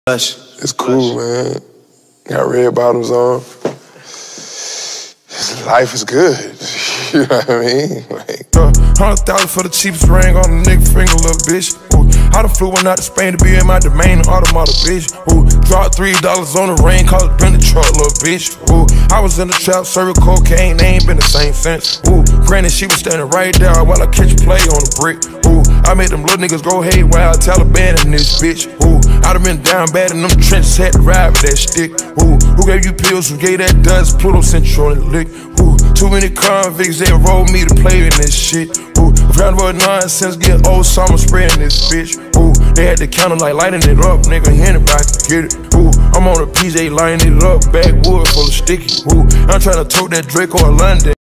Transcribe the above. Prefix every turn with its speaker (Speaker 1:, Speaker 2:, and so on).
Speaker 1: It's cool, man. Got red bottoms on. Life is good. You know what I mean? Like,
Speaker 2: 100,000 for the cheapest ring on the nigga finger, little bitch. Ooh, I done flew one out to Spain to be in my domain, automata, bitch. Ooh, dropped $3 on the ring, called it been the truck, little bitch. Ooh, I was in the trap, serving cocaine, they ain't been the same since. Ooh, granted, she was standing right there while I catch play on the brick. Ooh, I made them little niggas go haywire, Taliban in this bitch. Ooh, I done been down bad in them trenches, had to ride with that stick. Ooh, who gave you pills, who gave that dust? Pluto sent you on the lick. Ooh, too many convicts, they rolled me to play in this shit. Ooh, round about nonsense, get old summer spraying this bitch. Ooh, they had the counter like lighting it up, nigga, anybody can get it. Ooh, I'm on a PJ lighting it up, backwood full of sticky. Ooh, I'm tryna tote that Drake or London.